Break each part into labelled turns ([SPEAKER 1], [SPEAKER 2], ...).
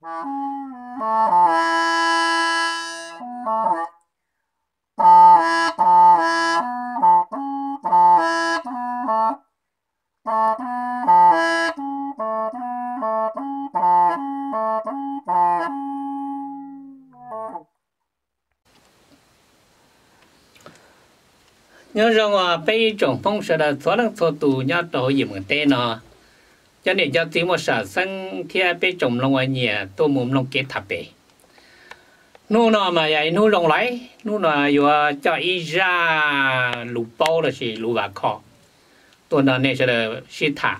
[SPEAKER 1] nhớ rằng là bây trồng phong sẽ là số lượng số tù nhớ tổ gì một tên nó cho nên cho tiếng một sản sinh thì bây trồng lòng ở nhà tôi muốn lòng kết thập bể nu nó mà vậy nu lòng lấy nu nó vừa cho ý ra lũ bao là gì lũ bạc kho tôi nói này sẽ là xịt thả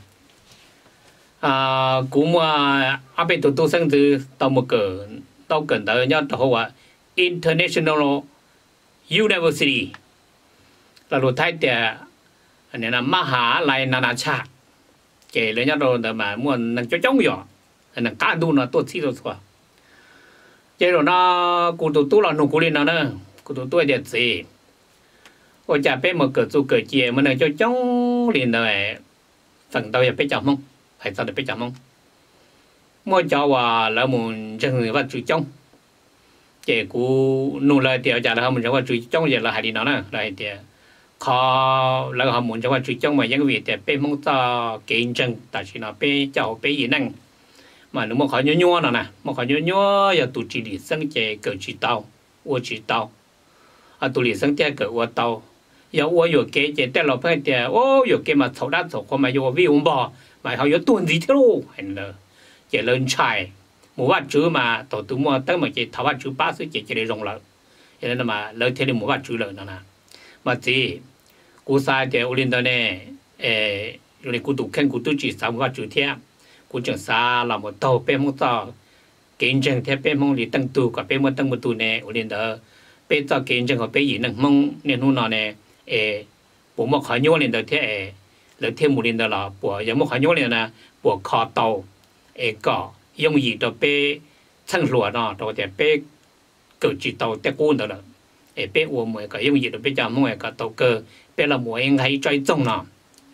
[SPEAKER 1] cũng mà ở bên tôi sinh từ tàu một cỡ tàu cần tới nhớ tổ là International University là lụt thái tiệt này là Maha Lai Nana Cha kể lên nhau rồi mà muốn năng cho chống giỏ là cá đu nó tốt xí rồi thôi chế rồi nó cụ tụ là nụ cụ lên nó nữa cụ tụ là đẹp gì ôi chả biết một cỡ chú cỡ chia mà năng cho chống liền rồi phần đầu là biết chồng không phải sao để biết chồng không mua cho và là muốn cho người vật chủ chống chế cụ nụ lời tiệt chả là mình cho vật chủ chống vậy là hay đi nó nữa lại tiệt khó là họ muốn cho qua truy trong mà những việc để bên mong cho kinh doanh tại vì nó bên cho bên gì năng mà nếu mà khó nhớ nhớ nè mà khó nhớ nhớ giờ tụi chỉ đi sinh chế cỡ chỉ tàu ô chỉ tàu tụi đi sinh chế cỡ ô tàu giờ ô有cái chếแต่เราเพื่อนแต่โอ้有cái mà thấu đắt thấu mà有vi ông bò mà họ có tuần gì thế luôn hành là chế lớn chạy một vài chữ mà tổ tụi mua tới mà chế thấu vài chữ ba số chế để rong lợi cho nên mà lớn thế thì một vài chữ lợi nè mà gì cú sai thì ở lên đó nè rồi cú tụ khen cú tụ chỉ sáu cái chữ thiệt cú chẳng xa là một tàu bên một tàu kinh doanh theo bên mong đi tăng tu cả bên một tu nè ở lên đó bên tàu kinh doanh của bên gì năng mong nên hôm nào nè bộ một khởi nhô lên đó thế lấy thêm một lên đó là bộ giống một khởi nhô lên nè bộ kho tàu cỏ dùng gì đó bên chân lúa đó rồi thì bên cử chỉ tàu té cuốn đó là bên uổng mới cái dùng gì đó bên chạm mới cái tàu cơ bên là mỗi anh hay chơi trong nào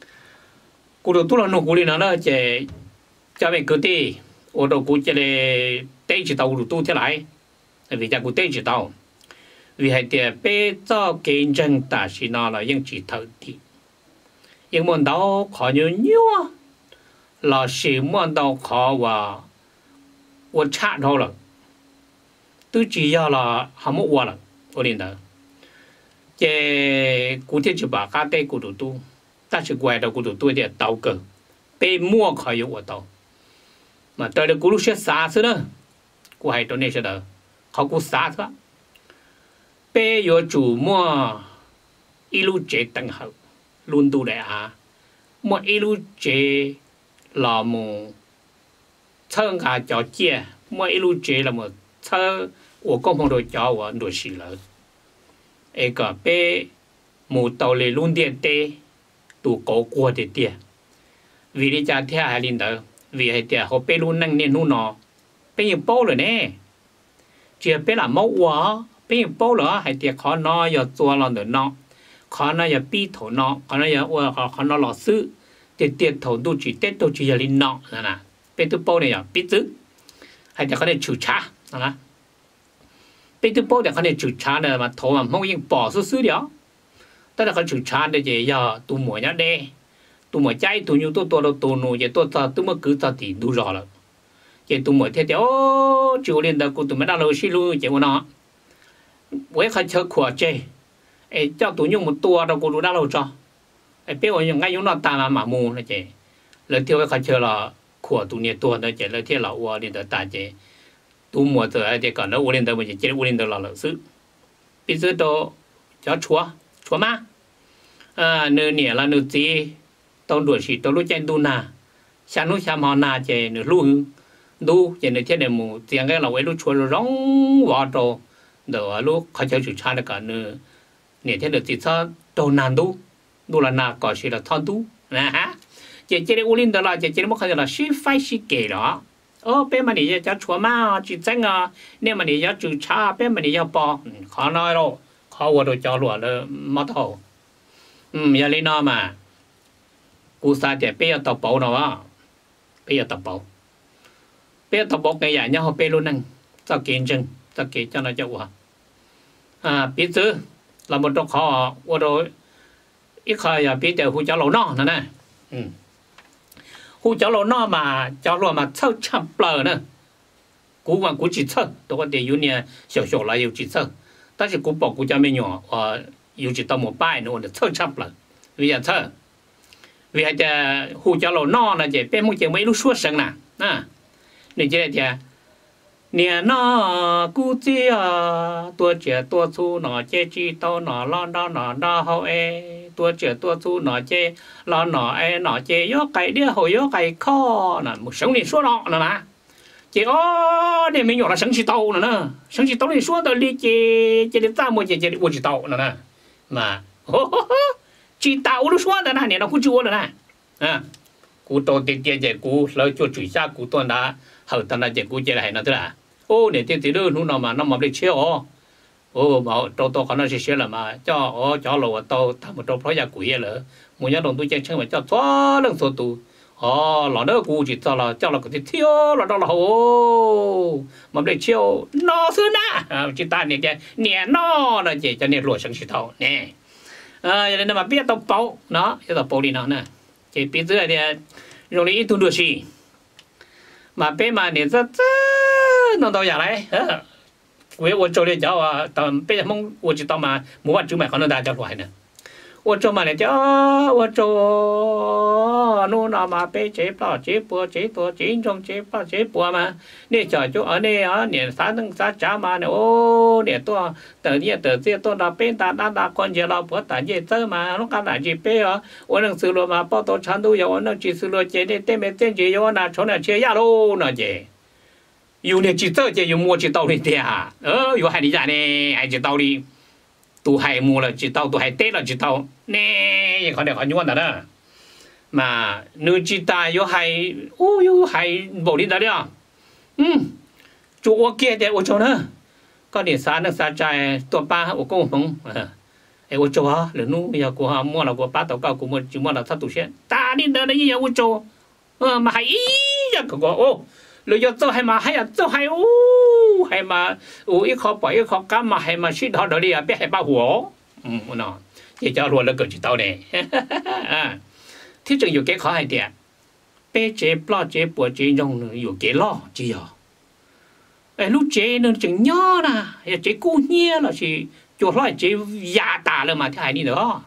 [SPEAKER 1] cụ đồ tu là nó cụ đi nó chế cho bên cứ đi ô đồ cụ chế để tây chỉ tàu tu thế lại vì cha cụ tây chỉ tàu vì hay để bên cho kinh doanh ta chỉ nó là những chỉ thầu đi những món đó khó nhiều nhiều là sự món đó khó và我差头了都只要了还没我了我领导这古天就把家带古土都，但是怪到古土都的刀个，被摸可有我刀，嘛到了古路些啥子呢？古还到那些的，好古啥子？被有主摸一路接等候，轮到来啊，摸一路接老么，车下叫接，摸一路接了么车，我公朋友叫我落去了。个被木头里弄点的，都搞过的的，为了家天还领导，为了的好被弄能年弄孬，被人包了呢，只被人冇话，被人包了还的可能要做了的孬，可能要逼头孬，可能要我可能老师，的头都只的都只要领孬，呐，被都包了要逼子，还的可能出差，呐。bây giờ bao giờ cái này chủ trà này mà thầu mà không yên bỏ số đó, tất là cái chủ trà này gì giờ tụi mồi nhá đê, tụi mồi cháy tụi nhiêu tôi đâu tụi nô vậy tôi tụi mới cứ cho thì đủ rồi, vậy tụi mồi thế thì ô chiều lên đó tụi mới đã lâu xí luôn vậy mà nó, với khai chơi khỏe chơi, cho tụi nhiêu một tua đâu cũng đã lâu cho, bây giờ ngay những nó ta mà mù này chơi, lần theo cái khai chơi là khỏe tụi nhiêu tua đó chơi lần theo là qua lên đó ta chơi tu mua tới thì còn nó uống lên đâu mà chỉ uống lên đâu là lợi sự bây giờ đó cho chúa má nơi này là nơi gì tao đuổi xịt tao lúc chạy tu na sáng lúc sáng họ na chạy nửa luôn đu chạy nửa thế này mù tiếng cái là vậy lúc chúa nó rong vào đồ đó lúc khai chơi chủ cha là cả nửa thế được thì sao đồ nàn đu là na có gì là thon đu nè ha chạy uống lên đó là chạy mất khai là xí phai xí kề đó bên mà đi cho chúa má chỉ tránh nếu mà đi cho chủ cha bên mà đi cho bò khó nói đâu khó qua đồ cho lụa là mất thầu giờ lên nó mà cú sa thì bây giờ tập bảo nó bây giờ tập bảo bé tập bọc cái giải nhau họ bé luôn năng cho kiến chừng cho kiến cho nó cho quả biết chứ là một trong họ qua rồi ít khai biết được hú cháu lẩu no nè hú cháu lẩu no mà cháu lẩu mà sâu chậm bờ nè cú mà cú chỉ sâu tôi có thể yêu nè小小来有chỉ sâu但是cú bỏ cú cha mấy nhỏ有chỉ tao một bài nữa để sâu chậm bờ vì vậy sâu vì vậy hú cháu lẩu no là chỉ bé một chỉ mấy lúc suốt sáng nè nên chỉ là nè nó cú chia tua trẻ tua su nó chế chi tao nó lo đó nó hậu tua trẻ tua su nó chế lo nó chế yếu cái đĩa hồi yếu cái kho nè một sống đi số đó nè chị để mình nhỏ là sống chỉ tàu nè sống chỉ tàu thì số tao đi chế đi ta mua chế uống chỉ tàu nè mà chỉ tàu nó số nè nè nó cũng chưa nè cú tàu tiền chế cú lấy cho chủ gia cú tuần đã hậu tuần đã chế cú chế lại nó thế là nè tiền đưa nó nào mà nó mập đi chiếu mà tàu còn nó sẽ là mà cho lầu tàu thằng một tàu phơi giá quỷ rồi muốn nhớ đồng tôi chơi chơi mà cho xóa lần số tu lọ nữa cú chỉ cho là cái thiếu là đó là mập đi chiếu nó xưa nè chỉ ta nè nó là chỉ cho nè lụa sáng chỉ tàu nè nên mà biết tàu bao nó cái tàu bao đi nó nè chỉ biết dưới thì rồi đi tu được gì mà bé mà nè rất nó đâu vậy đấy我做的叫当别人我知道嘛没法就买可能大家来呢我做嘛的叫我做นู่น嘛被接到接播接多接中接到接播嘛你叫就你三等三家嘛你多等你等这多那边大关节老婆大姐走嘛侬干哪去背我能收了嘛报道长度有我能去收了接的对面电机有那从那去呀喽那姐有那几道就有摸几道的呀，有海里家呢，还几道的，都还摸了几道，都还带了几道，呢，也可能很远的了。mà nơi chỉ ta有海，有海某里的了，做我给的我做呢，个点啥那啥在多巴我共同，我做啊，人奴要过哈摸了过把头搞过摸就摸了他都先，大的那也我做，嘛还呀个rồi giờ tôi hay mà hay tôi hay hay mà ít khó bỏ ít khó cắm mà hay mà suy đó đó đi biết hay bao hổ nó thì cho luôn là cỡ chỉ tao này thế chừng nhiều cái khó hay đẹp bé chế lo chế bùa chế nhông nhiều cái lo chỉ lúc chế nó chừng nhỏ nè chế cú nhia là chỉ chuột lo chế già tả rồi mà thế hay đi nữa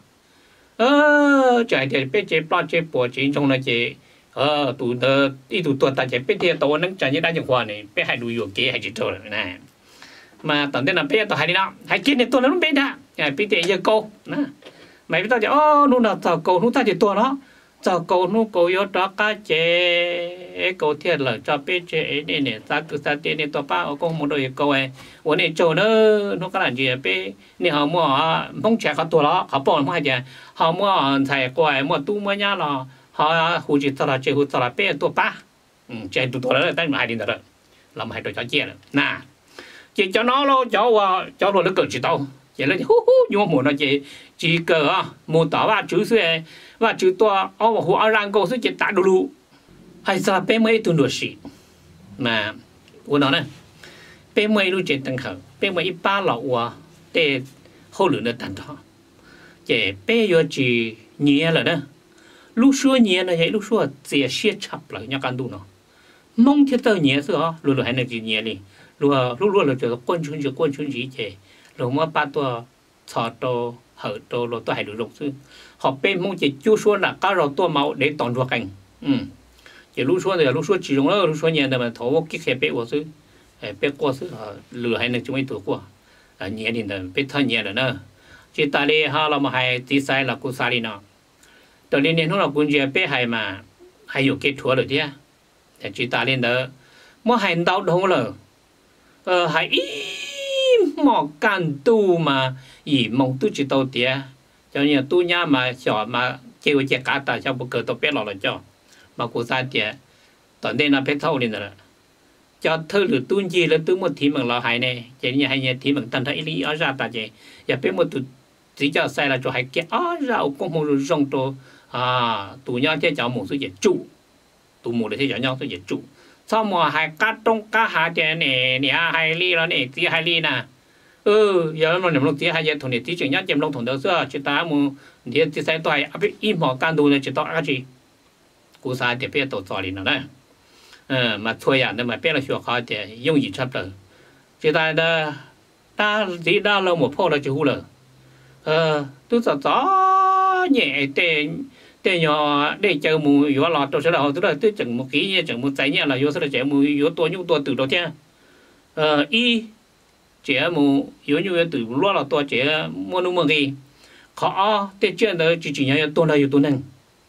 [SPEAKER 1] chạy thì bé chế lo chế bùa chế nhông là chế tụ đó đi tụ ta chỉ biết thì tụ nó chẳng như đã dùng hoa này biết hay đủ nhiều kế hay chỉ thôi này mà tận thế là biết tụ hay đi nào hay kia này tụ nó biết đã biết thì giờ câu nè mày biết tao chỉ lúc nào tao câu lúc ta chỉ tụ nó tao câu lúc câu yếu đó cá chế câu thiệt là cho biết chế này ta cứ ta tiền này tao ba ở câu một đôi câu ấyวันนี้โจเนอnó cái là gì biếtนี่họ mua mong trẻเขาตัวnóเขาบอกว่าgì họ mua thầy quay mua tu mua nhá là họ hú chỉ tao là chơi hú tao là bé tua ba chơi tụi tao là tay mà hai đi nữa làm hai đôi cho chia rồi nè chỉ cho nó lo cho rồi nó cởi chỉ tao chỉ là nhưng mà muốn nó chỉ cởi muốn tao và chú xuê và chú tua hú ở rang câu xuê chỉ tạ đủ đủ hay sao bé mấy tụi nó xí mà của nó nè bé mấy lúc chỉ tăng khởi bé mấy ít ba lọ để hậu lửa nó tăng thọ chỉ bé giờ chỉ nhẹ rồi đó lúc xưa nhẹ là vậy lúc xưa chỉ siết chặt lại nhau can tu nó mong thiết tơ nhẹ xưa lúc hay là gì nhẹ đi lúc là cho quân chúng gì chứ rồi mà ba tua thọ to hở to rồi tôi hay được rộng xưa họ bên mong chỉ chú xưa là cá rồi tua máu để toàn ruột cành chỉ lúc xưa chỉ dùng đó lúc xưa nhẹ mà thấu cái khe bé của xưa bé qua xưa lừa hay là chúng ấy tuổi qua nhẹ thì là bé thơ nhẹ rồi nữa chỉ ta đi ha là mà hay tí sai là cô sai đi nàoตอนนี้เราคุณจะไปให้มาให้อยู่เกทัวเลยที่แต่จีตาเล่นเด้อเมื่อให้ดาวดงเลยให้หมอกกันตู้มามองตู้จีโตเดียเจ้าเนี่ยตู้ย่ามาสอนมาเกี่ยวกับการตัดเจ้าบุกเกิดตัวเป็ดหล่อเลยเจ้ามากูซาเดียตอนนี้เราเพชรเท่านี่นะเจ้าเธอหรือตู้ยีหรือตู้มดทีมันเราให้เนี่ยเจนี่ให้เนี่ยทีมันตันทัยลีอาจารย์ตาเจอย่าเป็นมดตู้chỉ cho sai là cho hay kia rau cũng một rong to tụ nhau chơi cháu một số dịch trụ tụ một để chơi cháu nhau số dịch trụ sau mà hai cá trong cá hà chè nè nè hai ly đó nè tí hai ly nè giờ mà nằm lúc tí hai giờ thằng này tí chuyện nhất chém lông thằng đó xưa chỉ ta muốn thì tí sai toại áp im họ can đồ này chỉ tao cái gì cú sai thì biết tổ trò đi nữa đấy mà thôi à nên mà biết là chuyện khó thì dùng gì chấp rồi chỉ ta đó ta chỉ đa lâu một phút là chỉ hú rồi tôi sợ gió nhẹ tê nhỏ để chờ mù yếu lọt tôi sẽ là tôi là tôi chẳng một ký chẳng một trái nhẹ là yếu sẽ là trẻ mù yếu tua nhung tua từ đầu tiên y trẻ mù yếu như từ loa là tua trẻ mua nung mừng gì khó tê chuyện đó chỉ nhớ tua là yếu tua nâng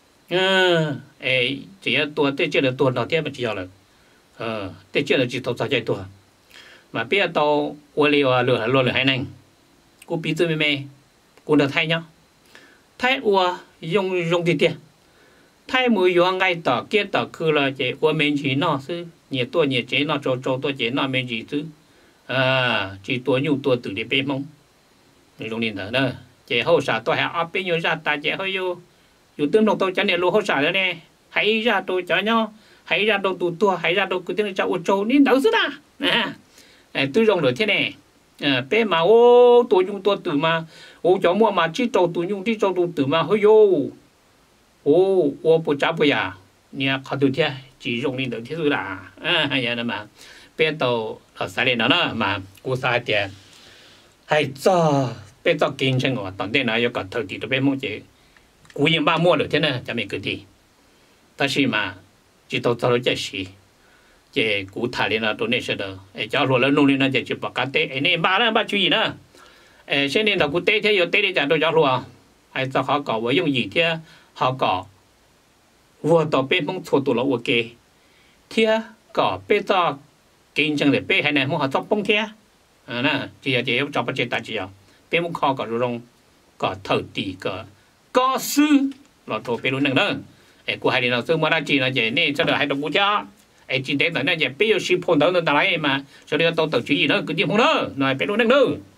[SPEAKER 1] chỉ tua tê chuyện là tua đầu tiên mà chỉ là tê chuyện là chỉ thâu sao chạy tua mà bây giờ tàu qua liều lừa hai nành cô bí tư mê cô được thay nhá thay ua dùng thì tiền thay mùi yếu ngay tờ kia tờ cứ là chế ua mình chỉ nó sư nhiệt tua nhiệt chế nó trâu tua chế nó mình chỉ chứ chỉ tua nhu tua từ để bê mông dùng điện thở đó chế hậu xả tôi hãy áp bên nhiều ra ta chế hơi dù tương đồng tôi chẳng để lô hậu xả đó nè hãy ra tôi cho nhau hãy ra đâu tụ tua hãy ra đâu cứ tiếng cho ô trâu nên đâu sức à tôi dùng được thế này bé mà ô tôi nhung tôi từ mà ô cháu mua mà chỉ trâu tôi nhung chỉ trâu tôi từ mà hơi vô ô bố cháu bây giờ nha khó từ thế chỉ dùng lên được thế rồi là hay vậy mà bé tàu ở sai lên đó mà cô sai tiền hay cho bé cho kinh doanh của tổng tiền này có thời kỳ tôi bé muốn chỉ cú yên ba mua được thế này cho mình cứ đi ta chỉ mà chỉ tàu tàu chạy xí chế cú thải lên là tôi nên sẽ được, cho rồi là nông lên là chế chụp bạc tê, nên ba chú ý nữa, xem nên là cú tê thế giờ tê đi trả tôi cho rồi, hay cho họ có với dùng gì thế, họ có vừa tàu bên mông thua tụ là ok, thế có bên cho kinh doanh để bên hay này mông họ cho bông thế, nè, chỉ là chế cho bắt chế tài chỉ à, bên mông họ có rồi có thầu tỷ có sư là tôi bên luôn nữa, cú hay đi nào sư mà đã chỉ là chế nên cho được hay đồng cú cha chỉ để tại này bây giờ ship phone đó là mà cho nên tôi tự chỉ gì đó cứ đi phone đó nói bé luôn nữa